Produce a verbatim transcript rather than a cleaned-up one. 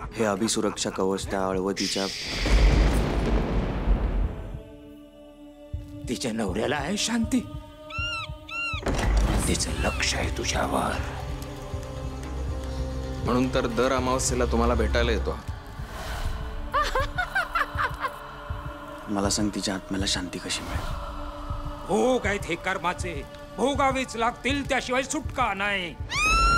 हे अभिसुरक्षा कवच त्या अळवतीच्या तिच्या नवऱ्याला आहे शांती. तिचं लक्ष आहे तुझ्यावर. म्हणून तर दर अमावस्येला तुम्हाला भेटायला येतो. मला सांग तिच्या आत्म्याला शांती कशी मिळेल? भोग आहेत हे कर्माचे, भोगावेच लागतील, त्याशिवाय सुटका नाही.